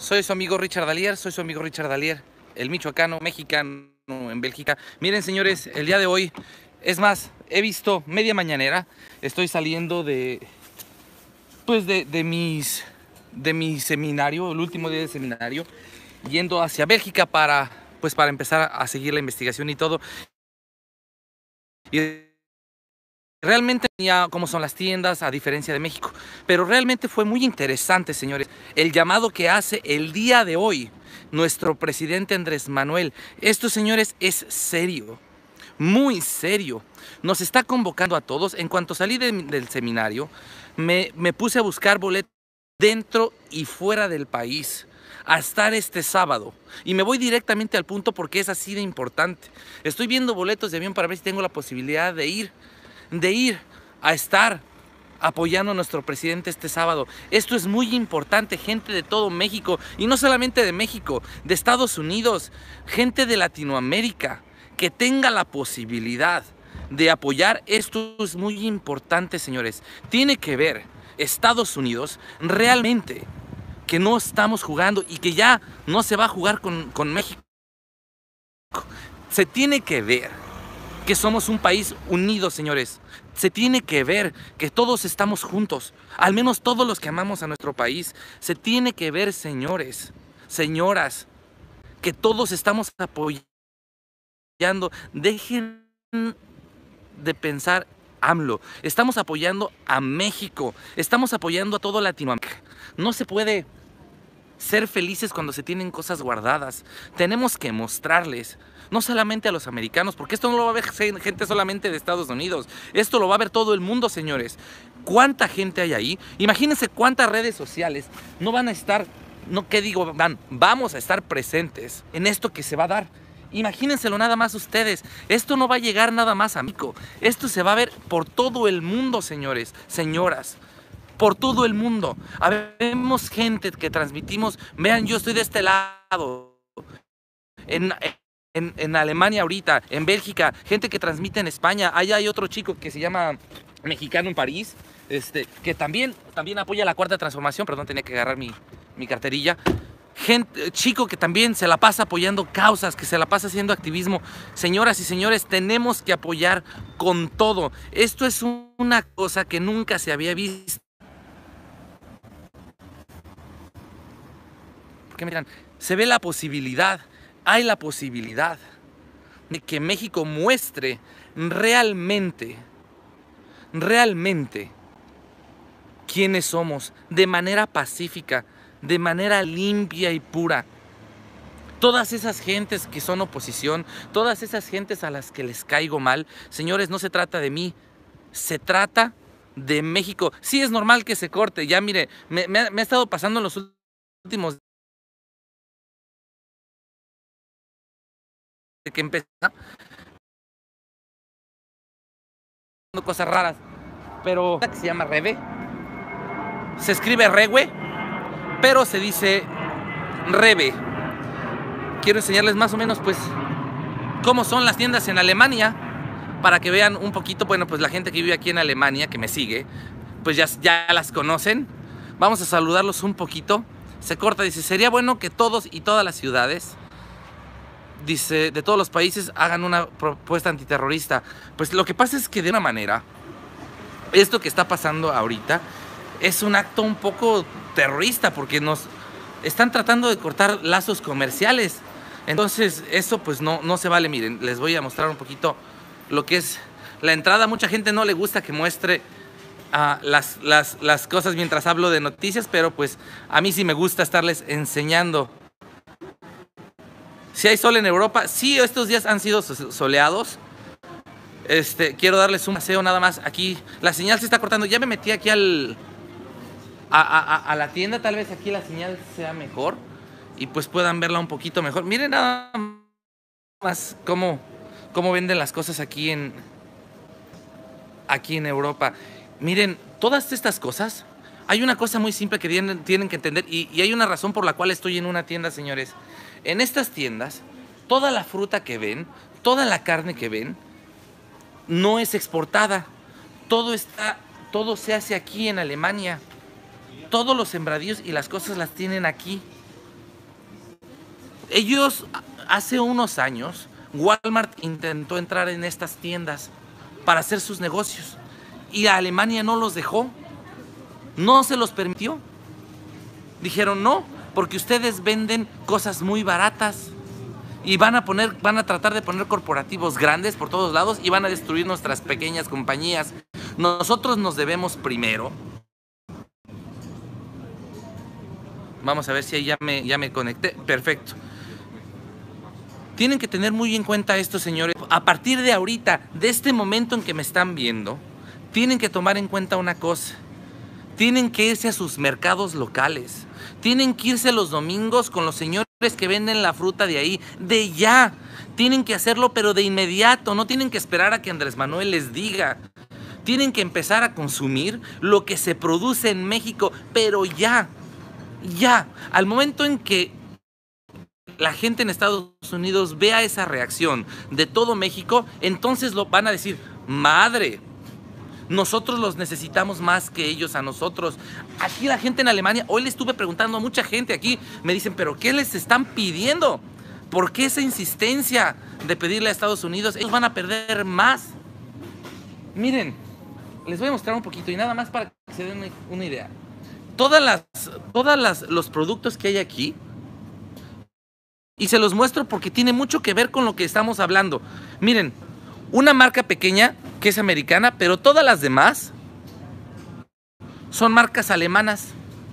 Soy su amigo Richard Dallier, el michoacano, mexicano en Bélgica. Miren, señores, el día de hoy, es más, he visto media mañanera, estoy saliendo de mi seminario, el último día del seminario, yendo hacia Bélgica para empezar a seguir la investigación y todo. Y realmente tenía cómo son las tiendas, a diferencia de México. Pero realmente fue muy interesante, señores, el llamado que hace el día de hoy nuestro presidente Andrés Manuel. Esto, señores, es serio, muy serio. Nos está convocando a todos. En cuanto salí del seminario, me puse a buscar boletos dentro y fuera del país a estar este sábado. Y me voy directamente al punto porque es así de importante. Estoy viendo boletos de avión para ver si tengo la posibilidad de ir a estar apoyando a nuestro presidente este sábado. Esto es muy importante, gente de todo México, y no solamente de México, de Estados Unidos, gente de Latinoamérica, que tenga la posibilidad de apoyar. Esto es muy importante, señores. Tiene que ver Estados Unidos realmente que no estamos jugando y que ya no se va a jugar con México. Se tiene que ver que somos un país unido, señores. Se tiene que ver que todos estamos juntos, al menos todos los que amamos a nuestro país. Se tiene que ver, señores, señoras, que todos estamos apoyando. Dejen de pensar AMLO. Estamos apoyando a México, estamos apoyando a todo Latinoamérica. No se puede ser felices cuando se tienen cosas guardadas. Tenemos que mostrarles, no solamente a los americanos, porque esto no lo va a ver gente solamente de Estados Unidos, esto lo va a ver todo el mundo, señores. ¿Cuánta gente hay ahí? Imagínense cuántas redes sociales no van a estar, vamos a estar presentes en esto que se va a dar. Imagínenselo nada más ustedes. Esto no va a llegar nada más a México, esto se va a ver por todo el mundo, señores, señoras. Por todo el mundo. Habemos gente que transmitimos. Vean, yo estoy de este lado. En Alemania ahorita, en Bélgica, gente que transmite en España. Allá hay otro chico que se llama Mexicano en París, que también apoya la Cuarta Transformación. Perdón, tenía que agarrar mi carterilla. Chico que también se la pasa apoyando causas, que se la pasa haciendo activismo. Señoras y señores, tenemos que apoyar con todo. Esto es una cosa que nunca se había visto. Porque miran, se ve la posibilidad, hay la posibilidad de que México muestre realmente quiénes somos, de manera pacífica, de manera limpia y pura. Todas esas gentes que son oposición, todas esas gentes a las que les caigo mal, señores, no se trata de mí, se trata de México. Sí, es normal que se corte, ya mire, me ha estado pasando en los últimos que empezó cosas raras, pero que se llama Reve, se escribe Rewe, pero se dice Reve. Quiero enseñarles más o menos pues cómo son las tiendas en Alemania, para que vean un poquito. Bueno, pues la gente que vive aquí en Alemania, que me sigue, pues ya las conocen. Vamos a saludarlos un poquito. Se corta, dice, sería bueno que todos y todas las ciudades, dice, de todos los países hagan una propuesta antiterrorista. Pues lo que pasa es que de una manera, esto que está pasando ahorita es un acto un poco terrorista, porque nos están tratando de cortar lazos comerciales. Entonces eso pues no se vale. Miren, les voy a mostrar un poquito lo que es la entrada. Mucha gente no le gusta que muestre las cosas mientras hablo de noticias, pero pues a mí sí me gusta estarles enseñando. Si hay sol en Europa, sí, estos días han sido soleados. Quiero darles un paseo nada más. Aquí la señal se está cortando. Ya me metí aquí a la tienda. Tal vez aquí la señal sea mejor y pues puedan verla un poquito mejor. Miren nada más cómo venden las cosas aquí en Europa. Miren, todas estas cosas. Hay una cosa muy simple que tienen que entender, y hay una razón por la cual estoy en una tienda, señores. En estas tiendas, toda la fruta que ven, toda la carne que ven, no es exportada. Todo se hace aquí en Alemania. Todos los sembradíos y las cosas las tienen aquí. Ellos, hace unos años, Walmart intentó entrar en estas tiendas para hacer sus negocios y Alemania no los dejó, no se los permitió. Dijeron no, porque ustedes venden cosas muy baratas y van a tratar de poner corporativos grandes por todos lados y van a destruir nuestras pequeñas compañías. Nosotros nos debemos primero. Vamos a ver si ahí ya me conecté. Perfecto. Tienen que tener muy en cuenta esto, señores. A partir de ahorita, de este momento en que me están viendo, tienen que tomar en cuenta una cosa. Tienen que irse a sus mercados locales. Tienen que irse los domingos con los señores que venden la fruta de ahí, de ya. Tienen que hacerlo, pero de inmediato. No tienen que esperar a que Andrés Manuel les diga. Tienen que empezar a consumir lo que se produce en México, pero ya. Ya. Al momento en que la gente en Estados Unidos vea esa reacción de todo México, entonces lo van a decir, madre, nosotros los necesitamos más que ellos a nosotros. Aquí la gente en Alemania, hoy le estuve preguntando a mucha gente aquí, me dicen, ¿pero qué les están pidiendo? ¿Por qué esa insistencia de pedirle a Estados Unidos? Ellos van a perder más. Miren, les voy a mostrar un poquito y nada más para que se den una idea. Los productos que hay aquí, y se los muestro porque tiene mucho que ver con lo que estamos hablando. Miren, una marca pequeña que es americana, pero todas las demás son marcas alemanas.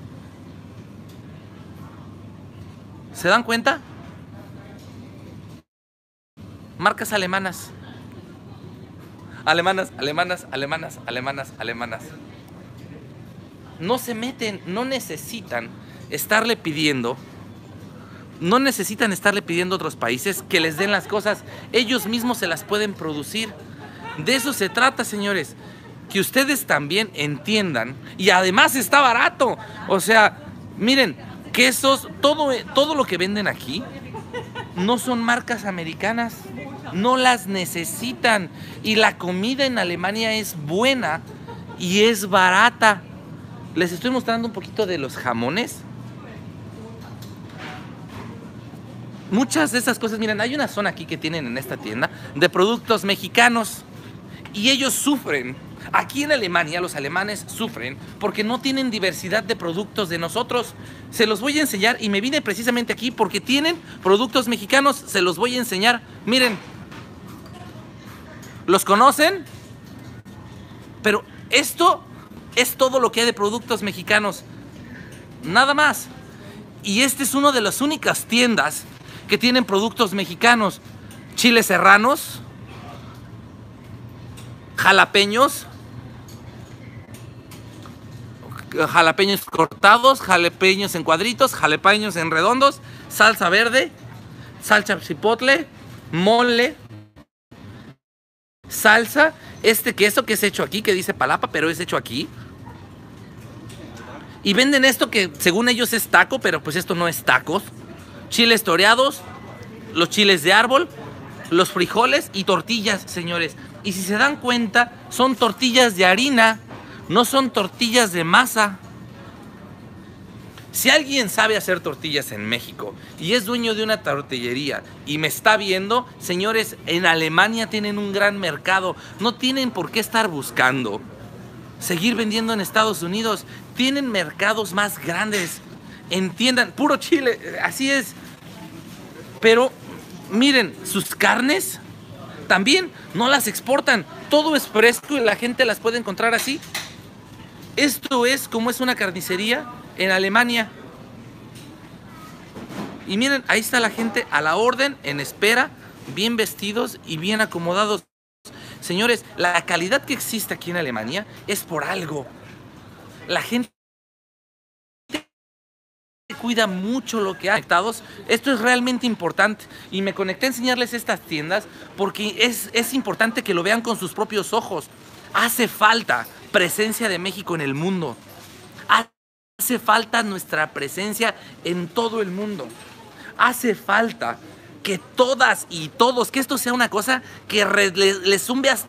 ¿Se dan cuenta? Marcas alemanas. Alemanas. No se meten, no necesitan estarle pidiendo a otros países que les den las cosas. Ellos mismos se las pueden producir. De eso se trata, señores. Que ustedes también entiendan. Y además está barato. O sea, miren, quesos, todo lo que venden aquí no son marcas americanas. No las necesitan. Y la comida en Alemania es buena y es barata. Les estoy mostrando un poquito de los jamones. Muchas de esas cosas, miren, hay una zona aquí que tienen en esta tienda de productos mexicanos y ellos sufren. Aquí en Alemania los alemanes sufren porque no tienen diversidad de productos de nosotros. Se los voy a enseñar y me vine precisamente aquí porque tienen productos mexicanos. Se los voy a enseñar. Miren, ¿los conocen? Pero esto es todo lo que hay de productos mexicanos. Nada más. Y este es una de las únicas tiendas que tienen productos mexicanos. Chiles serranos, jalapeños cortados, jalapeños en cuadritos, jalapeños en redondos, salsa verde, salsa chipotle, mole, salsa, este queso que es hecho aquí, que dice palapa, pero es hecho aquí. Y venden esto que según ellos es taco, pero pues esto no es tacos. Chiles toreados, los chiles de árbol, los frijoles y tortillas, señores. Y si se dan cuenta, son tortillas de harina, no son tortillas de masa. Si alguien sabe hacer tortillas en México y es dueño de una tortillería y me está viendo, señores, en Alemania tienen un gran mercado. No tienen por qué estar buscando seguir vendiendo en Estados Unidos. Tienen mercados más grandes. Entiendan, puro chile, así es. Pero miren, sus carnes también no las exportan. Todo es fresco y la gente las puede encontrar así. Esto es como es una carnicería en Alemania. Y miren, ahí está la gente a la orden, en espera, bien vestidos y bien acomodados. Señores, la calidad que existe aquí en Alemania es por algo. La gente cuida mucho lo que hay conectados. Esto es realmente importante y me conecté a enseñarles estas tiendas porque es importante que lo vean con sus propios ojos. Hace falta presencia de México en el mundo. Hace falta nuestra presencia en todo el mundo. Hace falta que todas y todos, que esto sea una cosa que les zumbe hasta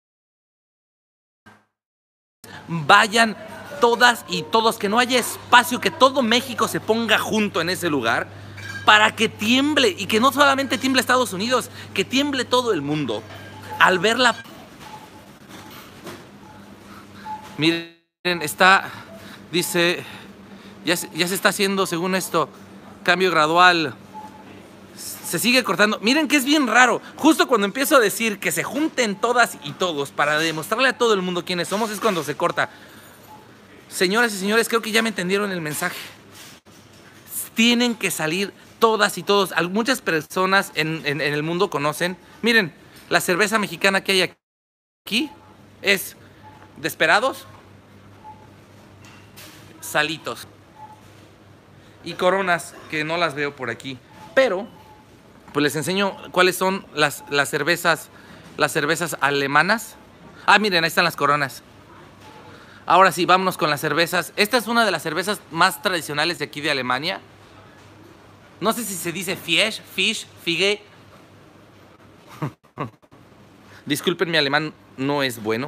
vayan todas y todos, que no haya espacio, que todo México se ponga junto en ese lugar para que tiemble, y que no solamente tiemble Estados Unidos, que tiemble todo el mundo al ver la... Miren, dice, ya se está haciendo, según esto, cambio gradual. Se sigue cortando. Miren que es bien raro. Justo cuando empiezo a decir que se junten todas y todos para demostrarle a todo el mundo quiénes somos, es cuando se corta. Señoras y señores, creo que ya me entendieron el mensaje. Tienen que salir todas y todos. Muchas personas en el mundo conocen. Miren, la cerveza mexicana que hay aquí es Desperados, Salitos y Coronas, que no las veo por aquí. Pero pues les enseño cuáles son las cervezas alemanas. Ah, miren, ahí están las Coronas. Ahora sí, vámonos con las cervezas. Esta es una de las cervezas más tradicionales de aquí de Alemania. No sé si se dice Fisch, Fige. Disculpen, mi alemán no es bueno.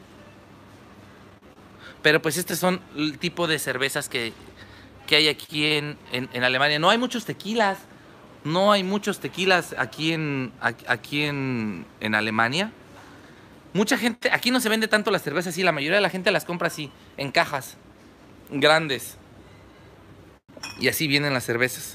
Pero pues estos son el tipo de cervezas que hay aquí en Alemania. No hay muchos tequilas. No hay muchos tequilas aquí en Alemania. Mucha gente, aquí no se vende tanto las cervezas así, la mayoría de la gente las compra así, en cajas grandes. Y así vienen las cervezas.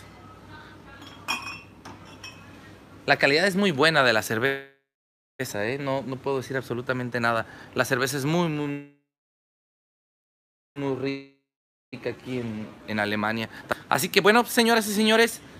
La calidad es muy buena de la cerveza, no puedo decir absolutamente nada. La cerveza es muy, muy, muy rica aquí en Alemania. Así que bueno, señoras y señores,